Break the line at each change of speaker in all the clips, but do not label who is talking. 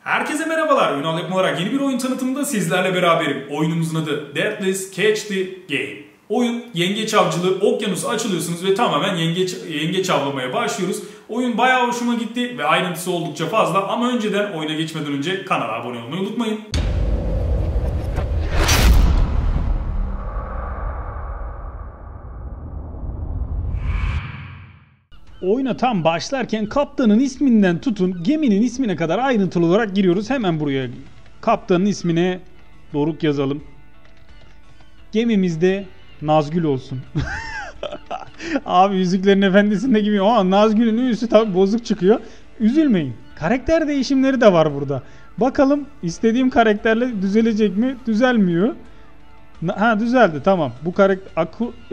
Herkese merhabalar. Ünal yapım olarak yeni bir oyun tanıtımında sizlerle beraberim. Oyunumuzun adı Deathless Catch the Game. Oyun yengeç avcılığı, okyanusu açılıyorsunuz ve tamamen yengeç avlamaya başlıyoruz. Oyun bayağı hoşuma gitti ve ayrıntısı oldukça fazla ama önceden oyuna geçmeden önce kanala abone olmayı unutmayın. Oyuna tam başlarken kaptanın isminden tutun geminin ismine kadar ayrıntılı olarak giriyoruz. Hemen buraya kaptanın ismine Doruk yazalım. Gemimizde Nazgül olsun. Abi Yüzüklerin Efendisi'nde gibi ama Nazgül'ün üstü tabi bozuk çıkıyor. Üzülmeyin. Karakter değişimleri de var burada. Bakalım istediğim karakterle düzelecek mi? Düzelmiyor. Ha düzeldi, tamam. Bu karakter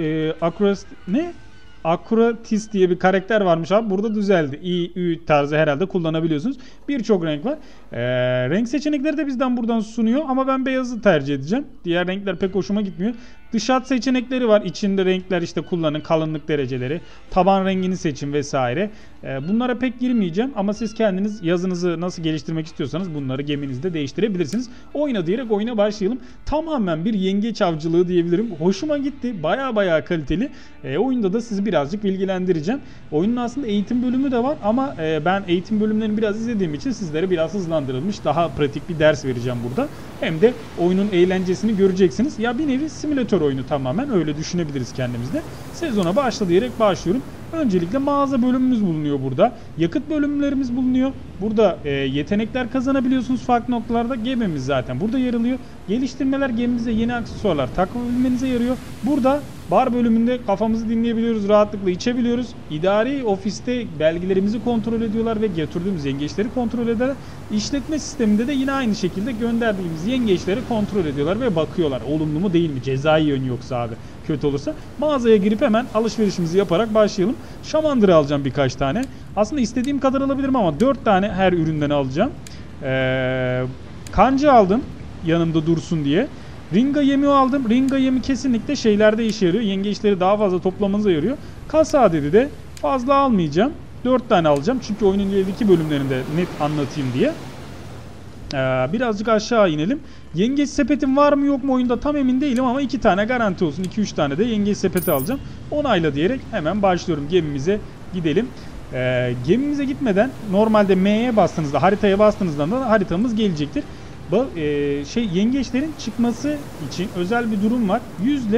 Akuratis diye bir karakter varmış abi. Burada düzeldi. İ, Ü tarzı herhalde kullanabiliyorsunuz. Birçok renk var. Renk seçenekleri de bizden buradan sunuyor. Ama ben beyazı tercih edeceğim. Diğer renkler pek hoşuma gitmiyor. Dış hat seçenekleri var. İçinde renkler işte kullanın. Kalınlık dereceleri. Taban rengini seçin vesaire. Bunlara pek girmeyeceğim. Ama siz kendiniz yazınızı nasıl geliştirmek istiyorsanız bunları geminizde değiştirebilirsiniz. Oyna diyerek oyuna başlayalım. Tamamen bir yengeç avcılığı diyebilirim. Hoşuma gitti. Baya kaliteli. Oyunda da sizi birazcık bilgilendireceğim. Oyunun aslında eğitim bölümü de var ama ben eğitim bölümlerini biraz izlediğim için sizlere biraz hızlandırılmış, daha pratik bir ders vereceğim burada. Hem de oyunun eğlencesini göreceksiniz. Ya bir nevi simülatör oyunu, tamamen öyle düşünebiliriz kendimizde. Sezona başla diyerek başlıyorum. Öncelikle mağaza bölümümüz bulunuyor burada. Yakıt bölümlerimiz bulunuyor. Burada yetenekler kazanabiliyorsunuz farklı noktalarda. Gemimiz zaten burada yer alıyor. Geliştirmeler gemimize yeni aksesuarlar takabilmenize yarıyor. Burada bar bölümünde kafamızı dinleyebiliyoruz, rahatlıkla içebiliyoruz. İdari ofiste belgelerimizi kontrol ediyorlar ve götürdüğümüz yengeçleri kontrol eder. İşletme sisteminde de yine aynı şekilde gönderdiğimiz yengeçleri kontrol ediyorlar ve bakıyorlar. Olumlu mu değil mi? Cezai yönü yoksa abi. Kötü olursa mağazaya girip hemen alışverişimizi yaparak başlayalım. Şamandıra alacağım birkaç tane. Aslında istediğim kadar alabilirim ama 4 tane her üründen alacağım. Kanca aldım yanımda dursun diye. Ringa yemi aldım. Ringa yemi kesinlikle şeylerde işe yarıyor. Yengeçleri daha fazla toplamanıza yarıyor. Kasa adedi de fazla almayacağım. 4 tane alacağım. Çünkü oyunun ileriki bölümlerinde net anlatayım diye. Birazcık aşağı inelim. Yengeç sepetim var mı yok mu oyunda tam emin değilim ama 2 tane garanti olsun. 2-3 tane de yengeç sepeti alacağım. Onayla diyerek hemen başlıyorum. Gemimize gidelim. Gemimize gitmeden normalde M'ye bastığınızda, haritaya bastığınızda da haritamız gelecektir. Yengeçlerin çıkması için özel bir durum var.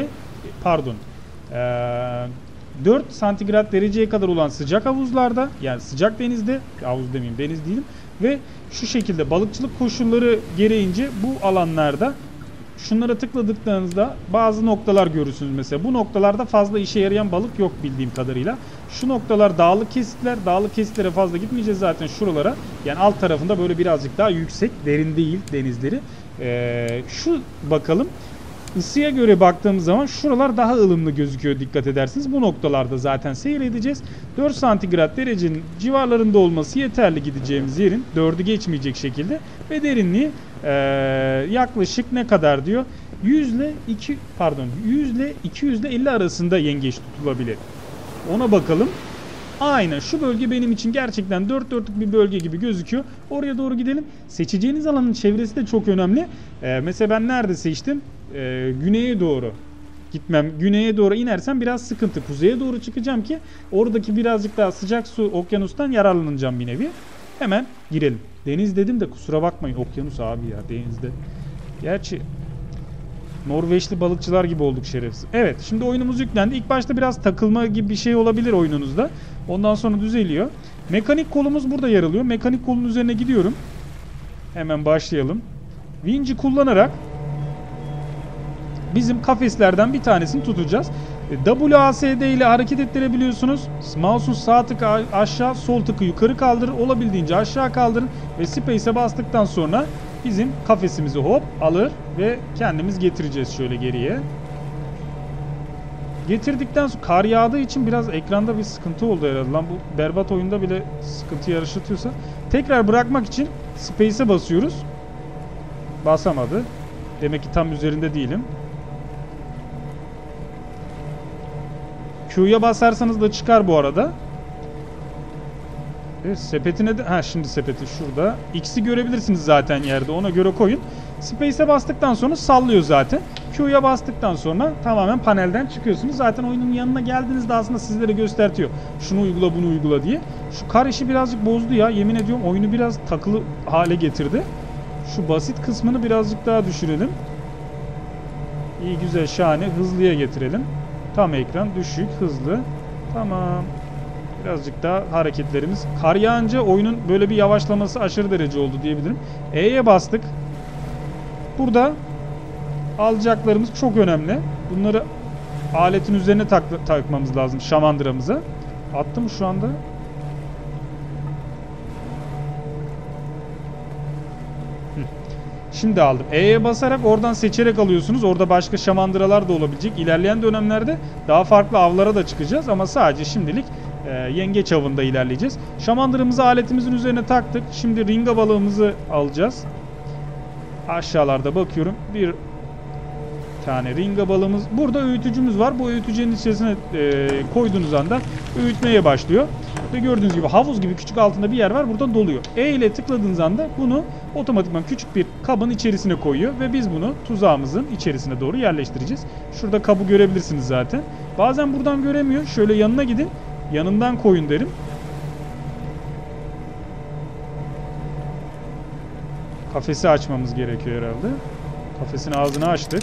4 santigrat dereceye kadar olan sıcak havuzlarda, yani sıcak denizde, havuz demeyeyim, deniz değilim, ve şu şekilde balıkçılık koşulları gereğince bu alanlarda şunlara tıkladıklarınızda bazı noktalar görürsünüz mesela. Bu noktalarda fazla işe yarayan balık yok bildiğim kadarıyla. Şu noktalar dağlık kesitler. Dağlık kesitlere fazla gitmeyeceğiz zaten şuralara. Yani alt tarafında böyle birazcık daha yüksek, derin değil denizleri. Şu bakalım. Isıya göre baktığımız zaman şuralar daha ılımlı gözüküyor, dikkat edersiniz. Bu noktalarda zaten seyredeceğiz. 4 santigrat derecenin civarlarında olması yeterli gideceğimiz yerin. 4'ü geçmeyecek şekilde. Ve derinliği yaklaşık ne kadar diyor? 100 ile 250 arasında yengeç tutulabilir. Ona bakalım. Aynen şu bölge benim için gerçekten dört dörtlük bir bölge gibi gözüküyor. Oraya doğru gidelim. Seçeceğiniz alanın çevresi de çok önemli. Mesela ben nerede seçtim? Güneye doğru gitmem. Güneye doğru inersem biraz sıkıntı. Kuzeye doğru çıkacağım ki oradaki birazcık daha sıcak su okyanustan yararlanacağım bir nevi. Hemen girelim. Deniz dedim de kusura bakmayın. Okyanus abi ya, denizde. Gerçi Norveçli balıkçılar gibi olduk şerefsiz. Evet, şimdi oyunumuz yüklendi. İlk başta biraz takılma gibi bir şey olabilir oyununuzda. Ondan sonra düzeliyor. Mekanik kolumuz burada yer alıyor. Mekanik kolun üzerine gidiyorum. Hemen başlayalım. Vinci kullanarak bizim kafeslerden bir tanesini tutacağız. WASD ile hareket ettirebiliyorsunuz. Mouse'un sağ tıkı aşağı, sol tıkı yukarı kaldırın. Olabildiğince aşağı kaldırın. Ve Space'e bastıktan sonra bizim kafesimizi hop alır ve kendimiz getireceğiz şöyle geriye. Getirdikten sonra kar yağdığı için biraz ekranda bir sıkıntı oldu herhalde. Lan bu berbat oyunda bile sıkıntı yaşatıyorsa. Tekrar bırakmak için Space'e basıyoruz. Basamadı. Demek ki tam üzerinde değilim. Q'ya basarsanız da çıkar bu arada. Sepetine de... Ha, şimdi sepeti şurada. X'i görebilirsiniz zaten yerde. Ona göre koyun. Space'e bastıktan sonra sallıyor zaten. Q'ya bastıktan sonra tamamen panelden çıkıyorsunuz. Zaten oyunun yanına geldiğinizde aslında sizlere göstertiyor. Şunu uygula, bunu uygula diye. Şu kar işi birazcık bozdu ya. Yemin ediyorum oyunu biraz takılı hale getirdi. Şu basit kısmını birazcık daha düşürelim. İyi, güzel, şahane. Hızlıya getirelim. Tam ekran, düşük, hızlı. Tamam. Birazcık daha hareketlerimiz. Kar yağınca oyunun böyle bir yavaşlaması aşırı derece oldu diyebilirim. E'ye bastık. Burada alacaklarımız çok önemli. Bunları aletin üzerine takmamız lazım şamandıramıza. Attı mı şu anda? Şimdi aldım. E'ye basarak oradan seçerek alıyorsunuz. Orada başka şamandıralar da olabilecek. İlerleyen dönemlerde daha farklı avlara da çıkacağız. Ama sadece şimdilik yengeç avında ilerleyeceğiz. Şamandıramızı aletimizin üzerine taktık. Şimdi ringa balığımızı alacağız. Aşağılarda bakıyorum. Bir tane ringa balığımız. Burada öğütücümüz var. Bu öğütücünün içerisine koyduğunuz anda öğütmeye başlıyor. Ve gördüğünüz gibi havuz gibi küçük altında bir yer var. Burada doluyor. E ile tıkladığınız anda bunu otomatikman küçük bir kabın içerisine koyuyor. Ve biz bunu tuzağımızın içerisine doğru yerleştireceğiz. Şurada kabı görebilirsiniz zaten. Bazen buradan göremiyor. Şöyle yanına gidin. Yanından koyun derim. Kafesi açmamız gerekiyor herhalde. Kafesin ağzını açtık.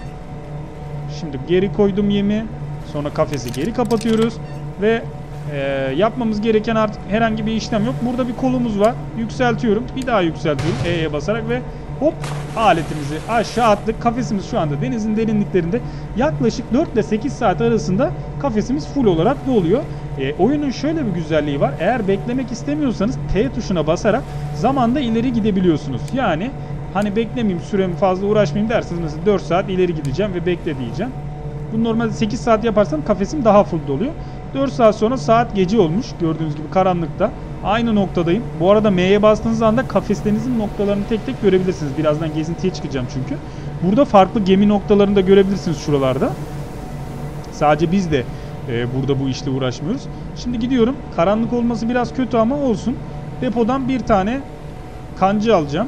Şimdi geri koydum yemi. Sonra kafesi geri kapatıyoruz. Ve yapmamız gereken artık herhangi bir işlem yok. Burada bir kolumuz var. Yükseltiyorum. Bir daha yükseltiyorum. E'ye basarak ve hop, aletimizi aşağı attık. Kafesimiz şu anda denizin derinliklerinde. Yaklaşık 4 ile 8 saat arasında kafesimiz full olarak doluyor. Oyunun şöyle bir güzelliği var. Eğer beklemek istemiyorsanız T tuşuna basarak zamanda ileri gidebiliyorsunuz. Yani hani beklemeyeyim, süremi fazla uğraşmayayım derseniz mesela 4 saat ileri gideceğim ve bekle diyeceğim. Bunu normalde 8 saat yaparsam kafesim daha full doluyor. 4 saat sonra saat gece olmuş. Gördüğünüz gibi karanlıkta. Aynı noktadayım. Bu arada M'ye bastığınız anda kafeslerinizin noktalarını tek tek görebilirsiniz. Birazdan gezintiye çıkacağım çünkü. Burada farklı gemi noktalarını da görebilirsiniz şuralarda. Sadece biz de burada bu işle uğraşmıyoruz. Şimdi gidiyorum. Karanlık olması biraz kötü ama olsun. Depodan bir tane kanca alacağım.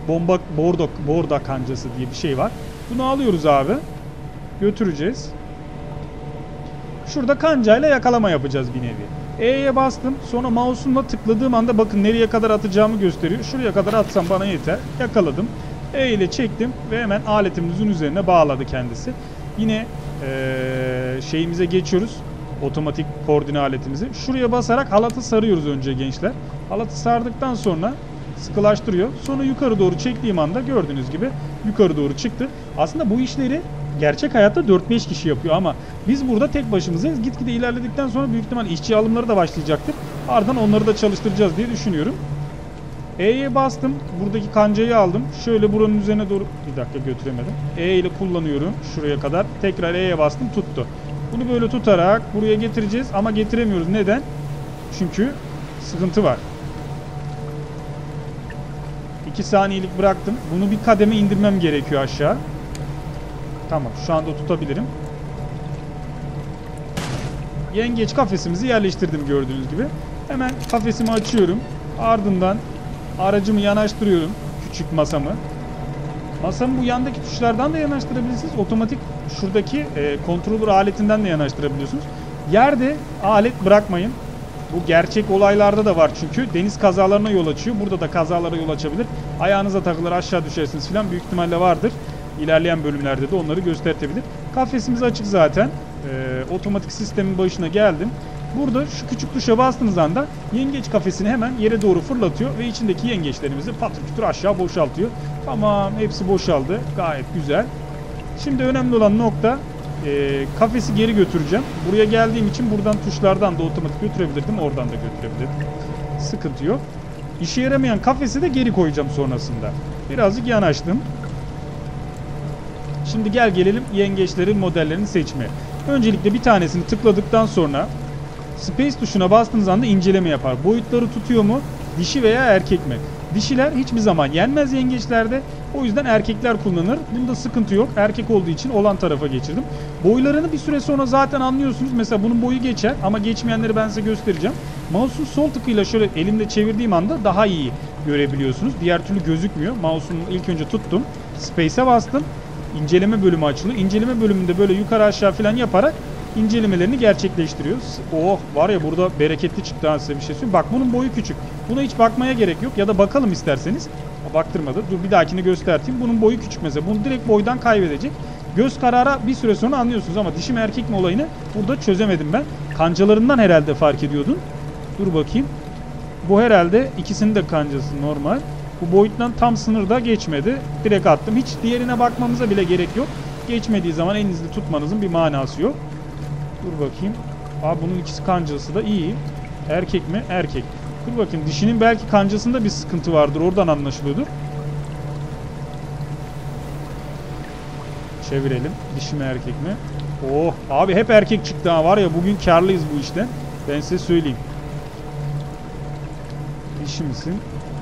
Borda kancası diye bir şey var. Bunu alıyoruz abi. Götüreceğiz. Şurada kancayla yakalama yapacağız bir nevi. E'ye bastım. Sonra mouse'umla tıkladığım anda bakın nereye kadar atacağımı gösteriyor. Şuraya kadar atsam bana yeter. Yakaladım. E ile çektim ve hemen aletimizin üzerine bağladı kendisi. Yine şeyimize geçiyoruz. Otomatik koordine aletimizi. Şuraya basarak halatı sarıyoruz önce gençler. Halatı sardıktan sonra sıkılaştırıyor. Sonra yukarı doğru çektiğim anda gördüğünüz gibi yukarı doğru çıktı. Aslında bu işleri gerçek hayatta 4-5 kişi yapıyor ama biz burada tek başımızayız. Gitgide ilerledikten sonra büyük ihtimal işçi alımları da başlayacaktır. Ardından onları da çalıştıracağız diye düşünüyorum. E'ye bastım. Buradaki kancayı aldım. Şöyle buranın üzerine doğru... Bir dakika, götüremedim. E ile kullanıyorum şuraya kadar. Tekrar E'ye bastım, tuttu. Bunu böyle tutarak buraya getireceğiz ama getiremiyoruz. Neden? Çünkü sıkıntı var. 2 saniyelik bıraktım. Bunu bir kademe indirmem gerekiyor aşağı. Tamam, şu anda tutabilirim. Yengeç kafesimizi yerleştirdim gördüğünüz gibi. Hemen kafesimi açıyorum. Ardından aracımı yanaştırıyorum. Küçük masamı. Masamı bu yandaki tuşlardan da yanaştırabilirsiniz. Otomatik şuradaki controller aletinden de yanaştırabiliyorsunuz. Yerde alet bırakmayın. Bu gerçek olaylarda da var çünkü. Deniz kazalarına yol açıyor. Burada da kazalara yol açabilir. Ayağınıza takılır, aşağı düşersiniz filan. Büyük ihtimalle vardır. İlerleyen bölümlerde de onları göstertebilir. Kafesimiz açık zaten. Otomatik sistemin başına geldim. Burada şu küçük tuşa bastığınız anda yengeç kafesini hemen yere doğru fırlatıyor ve içindeki yengeçlerimizi patır kütür aşağı boşaltıyor. Tamam, hepsi boşaldı. Gayet güzel. Şimdi önemli olan nokta kafesi geri götüreceğim. Buraya geldiğim için buradan tuşlardan da otomatik götürebilirdim. Oradan da götürebilirdim. Sıkıntı yok. İşe yaramayan kafesi de geri koyacağım sonrasında. Birazcık yanaştım. Şimdi gelelim yengeçlerin modellerini seçmeye. Öncelikle bir tanesini tıkladıktan sonra Space tuşuna bastığınız anda inceleme yapar. Boyutları tutuyor mu? Dişi veya erkek mi? Dişiler hiçbir zaman yenmez yengeçlerde. O yüzden erkekler kullanır. Bunda sıkıntı yok. Erkek olduğu için olan tarafa geçirdim. Boylarını bir süre sonra zaten anlıyorsunuz. Mesela bunun boyu geçer ama geçmeyenleri ben size göstereceğim. Mouse'un sol tıkıyla şöyle elimde çevirdiğim anda daha iyi görebiliyorsunuz. Diğer türlü gözükmüyor. Mouse'un ilk önce tuttum. Space'e bastım. İnceleme bölümü açılıyor. İnceleme bölümünde böyle yukarı aşağı falan yaparak incelemelerini gerçekleştiriyoruz. Oh var ya, burada bereketli çıktı ha, size bir şey söyleyeyim. Bak bunun boyu küçük. Buna hiç bakmaya gerek yok. Ya da bakalım isterseniz. Baktırmadı. Dur bir dahakini göstereyim. Bunun boyu küçük mesela. Bunu direkt boydan kaybedecek. Göz karara bir süre sonra anlıyorsunuz ama dişi mi erkek mi olayını burada çözemedim ben. Kancalarından herhalde fark ediyordun. Dur bakayım. Bu herhalde ikisinin de kancası normal. Bu boyuttan tam sınırda geçmedi. Direkt attım. Hiç diğerine bakmamıza bile gerek yok. Geçmediği zaman elinizde tutmanızın bir manası yok. Dur bakayım. Aa, bunun ikisi kancası da iyi. Erkek mi? Erkek. Dur bakayım. Dişinin belki kancasında bir sıkıntı vardır. Oradan anlaşılıyordur. Çevirelim. Dişi mi erkek mi? Oh abi hep erkek çıktı ha. Var ya, bugün karlıyız bu işten. Ben size söyleyeyim. Dişi misin?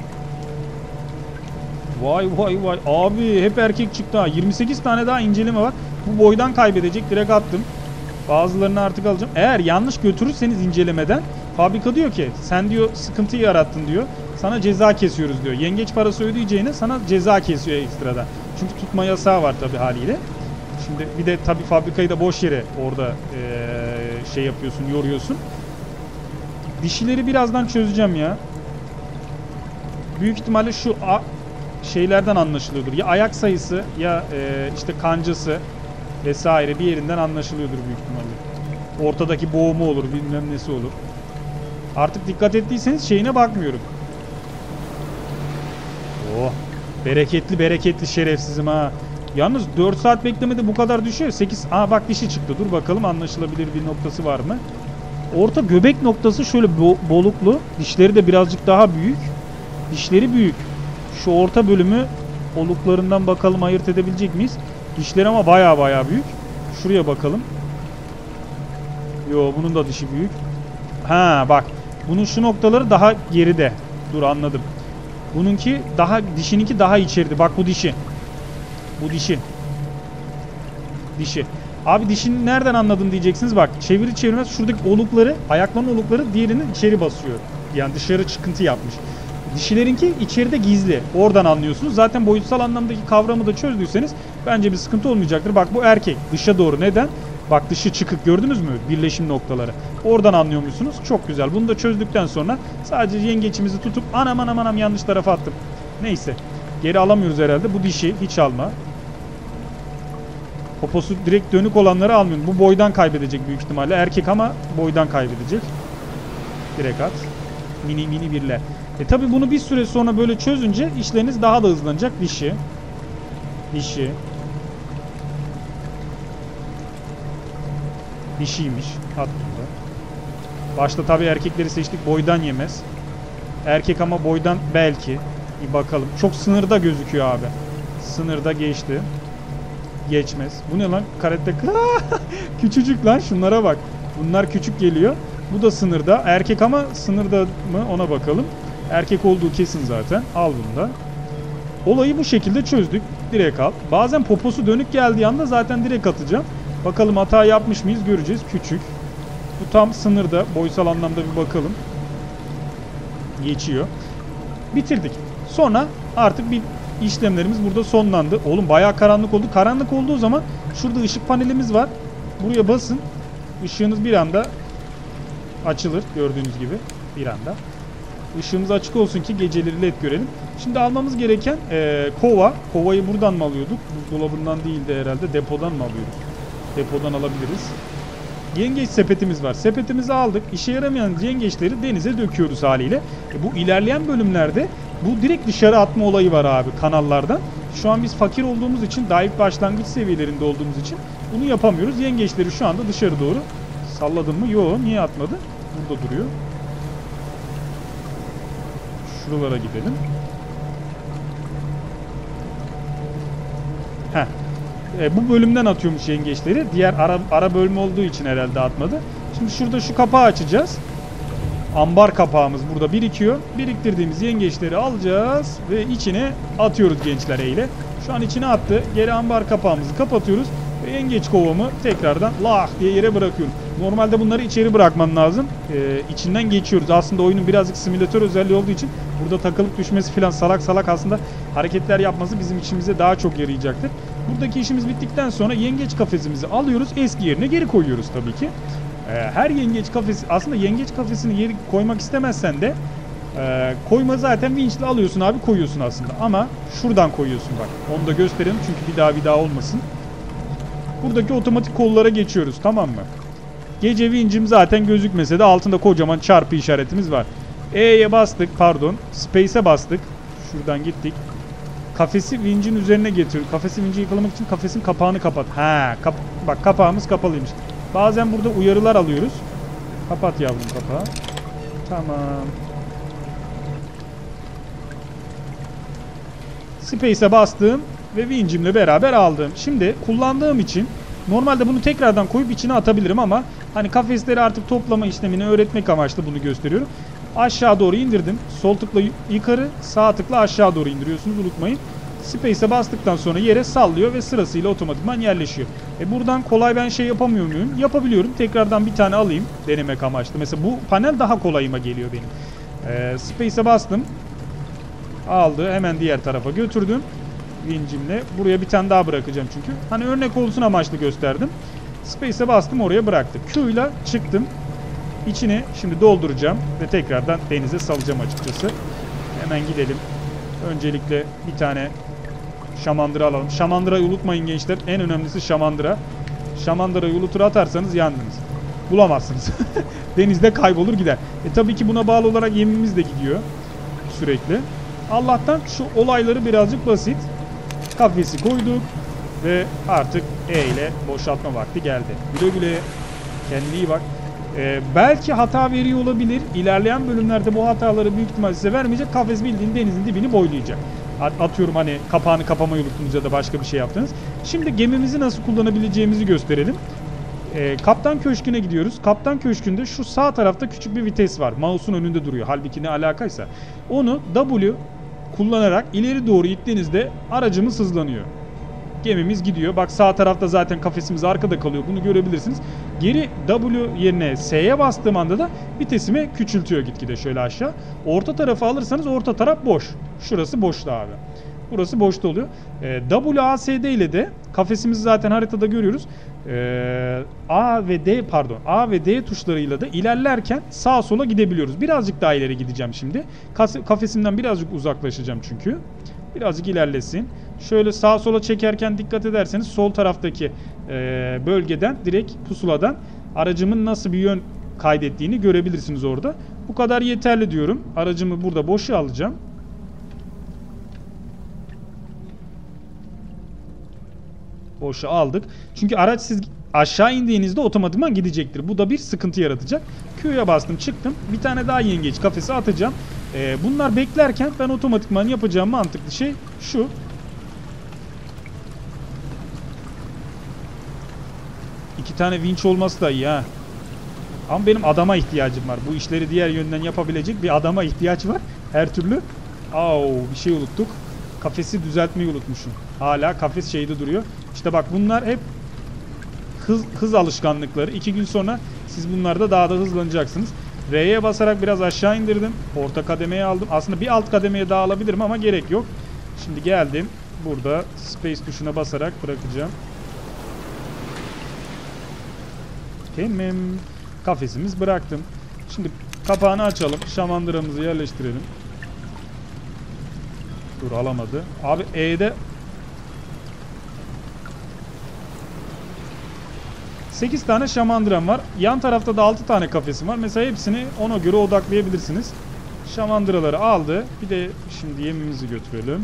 Vay vay vay. Abi hep erkek çıktı ha. 28 tane daha inceleme var. Bu boydan kaybedecek. Direkt attım. Bazılarını artık alacağım. Eğer yanlış götürürseniz incelemeden fabrika diyor ki sen diyor sıkıntıyı yarattın diyor. Sana ceza kesiyoruz diyor. Yengeç parası ödeyeceğine sana ceza kesiyor ekstradan. Çünkü tutma yasağı var tabii haliyle. Şimdi bir de tabii fabrikayı da boş yere orada şey yapıyorsun, yoruyorsun. Dişileri birazdan çözeceğim ya. Büyük ihtimalle şu şeylerden anlaşılıyordur. Ya ayak sayısı ya işte kancası vesaire bir yerinden anlaşılıyordur büyük ihtimalle. Ortadaki boğumu olur, bilmem nesi olur. Artık dikkat ettiyseniz şeyine bakmıyorum. Oh, bereketli bereketli şerefsizim ha. Yalnız 4 saat beklemede bu kadar düşüyor. 8. Aa bak dişi çıktı. Dur bakalım anlaşılabilir bir noktası var mı? Orta göbek noktası şöyle boluklu. Dişleri de birazcık daha büyük. Dişleri büyük. Şu orta bölümü oluklarından bakalım ayırt edebilecek miyiz? Dişleri ama baya büyük. Şuraya bakalım. Yo, bunun da dişi büyük. Ha bak. Bunun şu noktaları daha geride. Dur anladım. Bununki daha, dişininki daha içeride. Bak bu dişi. Bu dişi. Dişi. Abi dişini nereden anladın diyeceksiniz. Bak çeviri çevirmez şuradaki olukları, ayaklarının olukları diğerinin içeri basıyor. Yani dışarı çıkıntı yapmış. Dişilerinki içeride gizli. Oradan anlıyorsunuz. Zaten boyutsal anlamdaki kavramı da çözdüyseniz bence bir sıkıntı olmayacaktır. Bak bu erkek. Dışa doğru. Neden? Bak dışı çıkık, gördünüz mü? Birleşim noktaları. Oradan anlıyor musunuz? Çok güzel. Bunu da çözdükten sonra sadece yengeçimizi tutup anam yanlış tarafa attım. Neyse. Geri alamıyoruz herhalde. Bu dişi hiç alma. Poposu direkt dönük olanları almıyorum. Bu boydan kaybedecek büyük ihtimalle. Erkek ama boydan kaybedecek. Direkt at. Mini birler. Tabi bunu bir süre sonra böyle çözünce işleriniz daha da hızlanacak. Dişi. Dişi. Dişiymiş. At burada. Başta tabi erkekleri seçtik. Boydan yemez. Erkek ama boydan belki. Bir bakalım. Çok sınırda gözüküyor abi. Sınırda geçti. Geçmez. Bu ne lan? Karate. Küçücük lan. Şunlara bak. Bunlar küçük geliyor. Bu da sınırda. Erkek ama sınırda mı ona bakalım. Erkek olduğu kesin zaten. Al bunu da. Olayı bu şekilde çözdük. Direkt al. Bazen poposu dönük geldiği anda zaten direkt atacağım. Bakalım hata yapmış mıyız göreceğiz. Küçük. Bu tam sınırda. Boysal anlamda bir bakalım. Geçiyor. Bitirdik. Sonra artık bir işlemlerimiz burada sonlandı. Oğlum bayağı karanlık oldu. Karanlık olduğu zaman şurada ışık panelimiz var. Buraya basın. Işığınız bir anda açılır. Gördüğünüz gibi. Bir anda. Işığımız açık olsun ki geceleri led görelim. Şimdi almamız gereken kova. Kovayı buradan mı alıyorduk? Buzdolabından değil de herhalde depodan mı alıyoruz? Depodan alabiliriz. Yengeç sepetimiz var. Sepetimizi aldık. İşe yaramayan yengeçleri denize döküyoruz haliyle. Bu ilerleyen bölümlerde bu direkt dışarı atma olayı var abi kanallardan. Şu an biz fakir olduğumuz için, daha ilk başlangıç seviyelerinde olduğumuz için bunu yapamıyoruz. Yengeçleri şu anda dışarı doğru salladım mı? Yo, niye atmadı? Burada duruyor. Şuralara gidelim. Heh. Bu bölümden atıyormuş yengeçleri. Diğer ara bölme olduğu için herhalde atmadı. Şimdi şurada şu kapağı açacağız. Ambar kapağımız burada birikiyor. Biriktirdiğimiz yengeçleri alacağız ve içine atıyoruz gençler eyle. Şu an içine attı. Geri ambar kapağımızı kapatıyoruz. Ve yengeç kovamı tekrardan lah diye yere bırakıyoruz. Normalde bunları içeri bırakman lazım. İçinden geçiyoruz. Aslında oyunun birazcık simülatör özelliği olduğu için burada takılıp düşmesi falan salak salak aslında hareketler yapması bizim işimize daha çok yarayacaktır. Buradaki işimiz bittikten sonra yengeç kafesimizi alıyoruz. Eski yerine geri koyuyoruz tabii ki. Her yengeç kafesi, aslında yengeç kafesini geri koymak istemezsen de koyma zaten vinçle alıyorsun abi, koyuyorsun aslında. Ama şuradan koyuyorsun bak. Onu da gösterelim çünkü bir daha olmasın. Buradaki otomatik kollara geçiyoruz, tamam mı? Gece vincim zaten gözükmese de altında kocaman çarpı işaretimiz var. E'ye bastık, pardon. Space'e bastık. Şuradan gittik. Kafesi vincin üzerine getir. Kafesi vinci yakalamak için kafesin kapağını kapat. Bak kapağımız kapalıymış. Bazen burada uyarılar alıyoruz. Kapat yavrum kapağı. Tamam. Space'e bastım ve vincimle beraber aldım. Şimdi kullandığım için normalde bunu tekrardan koyup içine atabilirim ama hani kafesleri artık toplama işlemini öğretmek amaçlı bunu gösteriyorum. Aşağı doğru indirdim. Sol tıkla yukarı, sağ tıkla aşağı doğru indiriyorsunuz, unutmayın. Space'e bastıktan sonra yere sallıyor ve sırasıyla otomatikman yerleşiyor. Buradan kolay ben şey yapamıyor muyum? Yapabiliyorum. Tekrardan bir tane alayım denemek amaçlı. Mesela bu panel daha kolayıma geliyor benim. Space'e bastım. Aldı. Hemen diğer tarafa götürdüm. Vincimle. Buraya bir tane daha bırakacağım çünkü. Hani örnek olsun amaçlı gösterdim. Space'e bastım, oraya bıraktım. Q ile çıktım. İçini şimdi dolduracağım ve tekrardan denize salacağım açıkçası. Hemen gidelim. Öncelikle bir tane şamandıra alalım. Şamandırayı unutmayın gençler. En önemlisi şamandıra. Şamandırayı unutur atarsanız yandınız. Bulamazsınız. Denizde kaybolur gider. Tabii ki buna bağlı olarak yemimiz de gidiyor. Sürekli. Allah'tan şu olayları birazcık basit. Kafesi koyduk. Ve artık E ile boşaltma vakti geldi. Güle güle. Kendine iyi bak. Belki hata veriyor olabilir. İlerleyen bölümlerde bu hataları büyük ihtimalle size vermeyecek. Kafes bildiğin denizin dibini boylayacak. Atıyorum hani kapağını kapamayı unuttunuz ya da başka bir şey yaptınız. Şimdi gemimizi nasıl kullanabileceğimizi gösterelim. Kaptan Köşkü'ne gidiyoruz. Kaptan Köşkü'nde şu sağ tarafta küçük bir vites var. Mouse'un önünde duruyor. Halbuki ne alakaysa. Onu W kullanarak ileri doğru ittiğinizde aracımız hızlanıyor. Gemimiz gidiyor. Bak sağ tarafta zaten kafesimiz arkada kalıyor. Bunu görebilirsiniz. Geri W yerine S'ye bastığım anda da vitesimi küçültüyor gitgide şöyle aşağı. Orta tarafı alırsanız orta taraf boş. Şurası boşta abi. Burası boşta oluyor. WASD ile de kafesimizi zaten haritada görüyoruz. A ve D tuşlarıyla da ilerlerken sağa sola gidebiliyoruz. Birazcık daha ileri gideceğim şimdi. Kafesimden birazcık uzaklaşacağım çünkü. Birazcık ilerlesin. Şöyle sağa sola çekerken dikkat ederseniz sol taraftaki bölgeden direkt pusuladan aracımın nasıl bir yön kaydettiğini görebilirsiniz orada. Bu kadar yeterli diyorum. Aracımı burada boşa alacağım. Boşa aldık. Çünkü araç siz aşağı indiğinizde otomatikman gidecektir. Bu da bir sıkıntı yaratacak. Q'ya bastım, çıktım. Bir tane daha yengeç kafesi atacağım. Bunlar beklerken ben otomatikman yapacağım mantıklı şey şu. İki tane vinç olması da iyi ha. Ama benim adama ihtiyacım var. Bu işleri diğer yönden yapabilecek bir adama ihtiyaç var. Her türlü. Bir şey unuttuk. Kafesi düzeltmeyi unutmuşum. Hala kafes şeyde duruyor. İşte bak bunlar hep hız alışkanlıkları. 2 gün sonra siz bunlarda daha da hızlanacaksınız. R'ye basarak biraz aşağı indirdim. Orta kademeye aldım. Aslında bir alt kademeye daha alabilirim ama gerek yok. Şimdi geldim. Burada space tuşuna basarak bırakacağım. Tamam. Kafesimiz bıraktım. Şimdi kapağını açalım. Şamandıramızı yerleştirelim. Dur alamadı. Abi E'de 8 tane şamandıram var. Yan tarafta da 6 tane kafesim var. Mesela hepsini ona göre odaklayabilirsiniz. Şamandıraları aldı. Bir de şimdi yemimizi götürelim.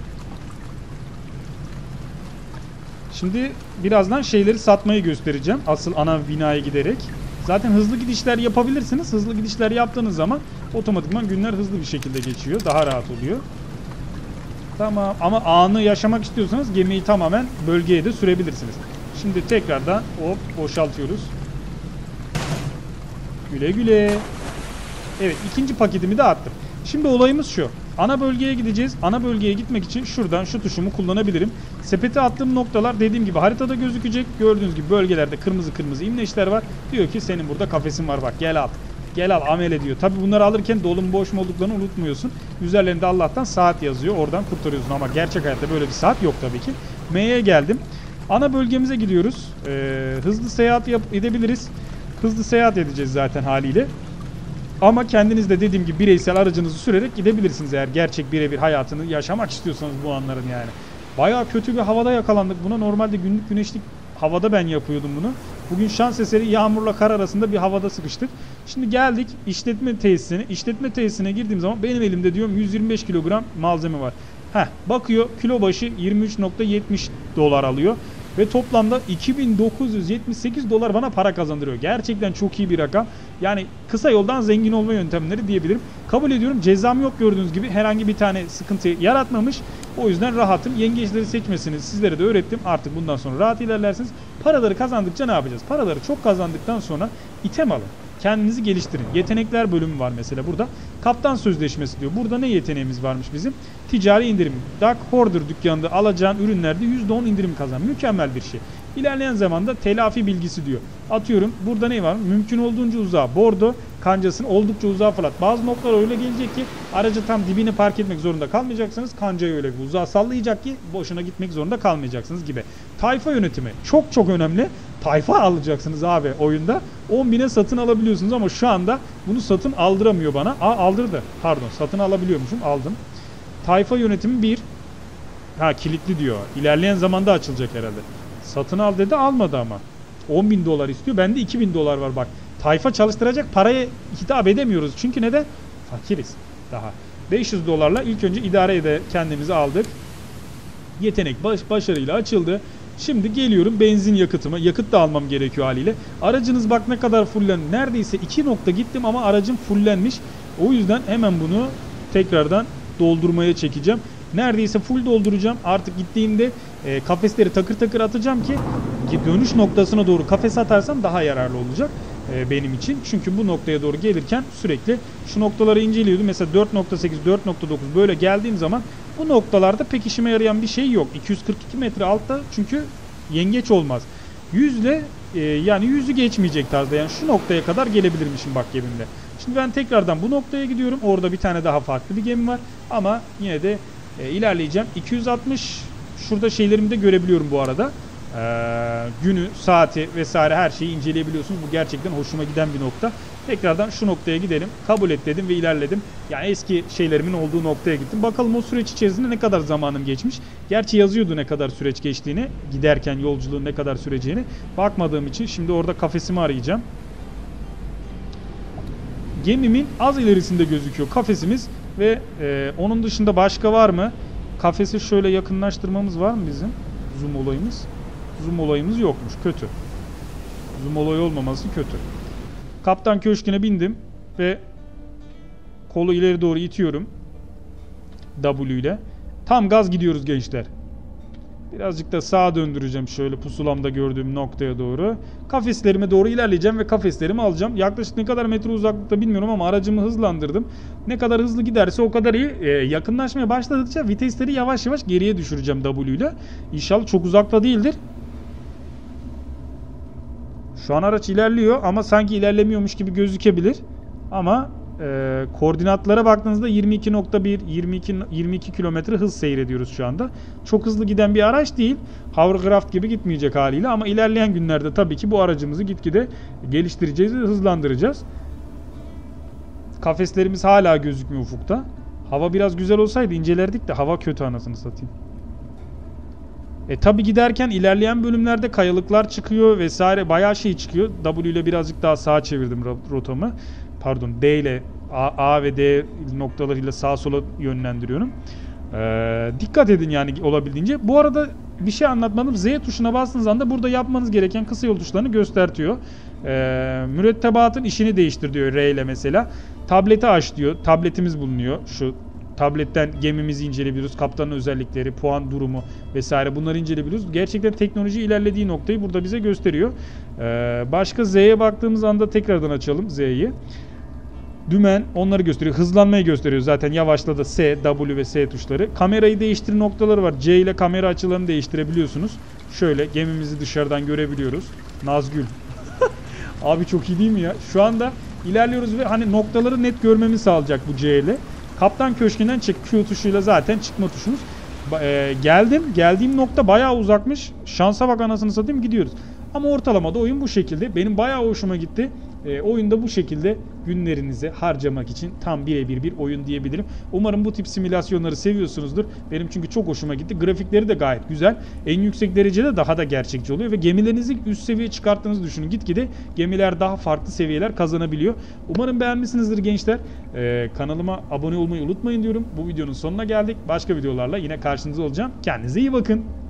Şimdi birazdan şeyleri satmayı göstereceğim. Asıl ana binaya giderek. Zaten hızlı gidişler yapabilirsiniz. Hızlı gidişler yaptığınız zaman otomatikman günler hızlı bir şekilde geçiyor. Daha rahat oluyor. Tamam ama anı yaşamak istiyorsanız gemiyi tamamen bölgeye de sürebilirsiniz. Şimdi tekrardan boşaltıyoruz. Güle güle. Evet, ikinci paketimi de attım. Şimdi olayımız şu. Ana bölgeye gideceğiz. Ana bölgeye gitmek için şuradan şu tuşumu kullanabilirim. Sepete attığım noktalar dediğim gibi haritada gözükecek. Gördüğünüz gibi bölgelerde kırmızı kırmızı imleçler var. Diyor ki senin burada kafesin var, bak gel al. Gel al amele diyor. Tabi bunları alırken dolu mu boş mu olduklarını unutmuyorsun. Üzerlerinde Allah'tan saat yazıyor. Oradan kurtarıyorsun ama gerçek hayatta böyle bir saat yok tabii ki. M'ye geldim. Ana bölgemize gidiyoruz. Hızlı seyahat edebiliriz. Hızlı seyahat edeceğiz zaten haliyle. Ama kendiniz de dediğim gibi bireysel aracınızı sürerek gidebilirsiniz eğer gerçek birebir hayatını yaşamak istiyorsanız bu anların yani. Bayağı kötü bir havada yakalandık buna. Normalde günlük güneşlik havada ben yapıyordum bunu. Bugün şans eseri yağmurla kar arasında bir havada sıkıştık. Şimdi geldik işletme tesisine. İşletme tesisine girdiğim zaman benim elimde diyorum 125 kilogram malzeme var. Bakıyor kilo başı 23.70 dolar alıyor. Ve toplamda 2978 dolar bana para kazandırıyor. Gerçekten çok iyi bir rakam. Yani kısa yoldan zengin olma yöntemleri diyebilirim. Kabul ediyorum, cezam yok gördüğünüz gibi. Herhangi bir tane sıkıntı yaratmamış. O yüzden rahatım. Yengeçleri seçmesini sizlere de öğrettim. Artık bundan sonra rahat ilerlersiniz. Paraları kazandıkça ne yapacağız? Paraları çok kazandıktan sonra item alın. Kendinizi geliştirin. Yetenekler bölümü var mesela burada. Kaptan sözleşmesi diyor. Burada ne yeteneğimiz varmış bizim? Ticari indirim. Dark Hoarder dükkanında alacağın ürünlerde %10 indirim kazan. Mükemmel bir şey. İlerleyen zamanda telafi bilgisi diyor. Atıyorum burada ne var? Mümkün olduğunca uzağa. Bordo kancasını oldukça uzağa fırlat. Bazı noktalar öyle gelecek ki aracı tam dibine park etmek zorunda kalmayacaksınız. Kancayı öyle bir uzağa sallayacak ki boşuna gitmek zorunda kalmayacaksınız gibi. Tayfa yönetimi çok çok önemli. Tayfa alacaksınız abi oyunda. 10.000'e satın alabiliyorsunuz ama şu anda bunu satın aldıramıyor bana. Aldırdı. Pardon, satın alabiliyormuşum. Aldım. Tayfa yönetimi 1. Kilitli diyor. İlerleyen zamanda açılacak herhalde. Satın al dedi, almadı ama. 10.000 dolar istiyor. Bende 2.000 dolar var bak. Tayfa çalıştıracak paraya hitap edemiyoruz. Çünkü neden? Fakiriz daha. 500 dolarla ilk önce idareye kendimizi aldık. Yetenek başarıyla açıldı. Şimdi geliyorum benzin yakıtıma. Yakıt da almam gerekiyor haliyle. Aracınız bak ne kadar fullenmiş. Neredeyse 2 nokta gittim ama aracım fullenmiş. O yüzden hemen bunu tekrardan doldurmaya çekeceğim. Neredeyse full dolduracağım. Artık gittiğimde kafesleri takır takır atacağım ki dönüş noktasına doğru kafes atarsam daha yararlı olacak benim için. Çünkü bu noktaya doğru gelirken sürekli şu noktaları inceliyordum. Mesela 4.8, 4.9 böyle geldiğim zaman bu noktalarda pek işime yarayan bir şey yok. 242 metre altta çünkü yengeç olmaz. Yüzle yani yüzü geçmeyecek tarzda. Yani şu noktaya kadar gelebilirmişim bak gemimde. Şimdi ben tekrardan bu noktaya gidiyorum. Orada bir tane daha farklı bir gemi var. Ama yine de ilerleyeceğim. 260 şurada şeylerimi de görebiliyorum bu arada. Günü, saati vesaire her şeyi inceleyebiliyorsunuz. Bu gerçekten hoşuma giden bir nokta. Tekrardan şu noktaya gidelim. Kabul et dedim ve ilerledim. Yani eski şeylerimin olduğu noktaya gittim. Bakalım o süreç içerisinde ne kadar zamanım geçmiş. Gerçi yazıyordu ne kadar süreç geçtiğini. Giderken yolculuğun ne kadar süreceğini. Bakmadığım için şimdi orada kafesimi arayacağım. Gemimin az ilerisinde gözüküyor kafesimiz. Ve onun dışında başka var mı? Kafesi şöyle yakınlaştırmamız var mı bizim? Zoom olayımız. Zoom olayımız yokmuş. Kötü. Zoom olayı olmaması kötü. Kaptan köşküne bindim ve kolu ileri doğru itiyorum. W ile. Tam gaz gidiyoruz gençler. Birazcık da sağa döndüreceğim şöyle pusulamda gördüğüm noktaya doğru. Kafeslerime doğru ilerleyeceğim ve kafeslerimi alacağım. Yaklaşık ne kadar metre uzaklıkta bilmiyorum ama aracımı hızlandırdım. Ne kadar hızlı giderse o kadar iyi. Yakınlaşmaya başladıkça vitesleri yavaş yavaş geriye düşüreceğim W ile. İnşallah çok uzakta değildir. Şu an araç ilerliyor ama sanki ilerlemiyormuş gibi gözükebilir. Ama koordinatlara baktığınızda 22.1 22 kilometre hız seyrediyoruz şu anda. Çok hızlı giden bir araç değil. Hovercraft gibi gitmeyecek haliyle ama ilerleyen günlerde tabii ki bu aracımızı gitgide geliştireceğiz ve hızlandıracağız. Kafeslerimiz hala gözükmüyor ufukta. Hava biraz güzel olsaydı incelerdik de hava kötü anasını satayım. Tabi giderken ilerleyen bölümlerde kayalıklar çıkıyor vesaire bayağı şey çıkıyor. W ile birazcık daha sağa çevirdim rotamı. Pardon D ile A ve D noktalarıyla sağa sola yönlendiriyorum. Dikkat edin yani olabildiğince. Bu arada bir şey anlatmadım. Z tuşuna bastığınız anda burada yapmanız gereken kısa yol tuşlarını göstertiyor. Mürettebatın işini değiştir diyor R ile mesela. Tableti aç diyor. Tabletimiz bulunuyor. Şu tabletten gemimizi inceleyebiliyoruz. Kaptanın özellikleri, puan durumu vesaire bunları inceleyebiliyoruz. Gerçekten teknoloji ilerlediği noktayı burada bize gösteriyor. Başka Z'ye baktığımız anda tekrardan açalım Z'yi. dümen onları gösteriyor. Hızlanmayı gösteriyor zaten. Yavaşla da S, W ve S tuşları. Kamerayı değiştir noktaları var. C ile kamera açılarını değiştirebiliyorsunuz. Şöyle gemimizi dışarıdan görebiliyoruz. Nazgül. Abi çok iyi değil mi ya? Şu anda ilerliyoruz ve hani noktaları net görmemi sağlayacak bu C ile. Kaptan Köşkü'nden çık. Q tuşuyla zaten çıkma tuşumuz. Geldim. Geldiğim nokta bayağı uzakmış. Şansa bak anasını satayım, gidiyoruz. Ama ortalamada oyun bu şekilde. Benim bayağı hoşuma gitti. Oyunda bu şekilde günlerinizi harcamak için tam birebir bir oyun diyebilirim. Umarım bu tip simülasyonları seviyorsunuzdur. Benim çünkü çok hoşuma gitti. Grafikleri de gayet güzel. En yüksek derecede daha da gerçekçi oluyor ve gemilerinizi üst seviyeye çıkarttığınızı düşünün. Gitgide gemiler daha farklı seviyeler kazanabiliyor. Umarım beğenmişsinizdir gençler. Kanalıma abone olmayı unutmayın diyorum. Bu videonun sonuna geldik. Başka videolarla yine karşınızda olacağım. Kendinize iyi bakın.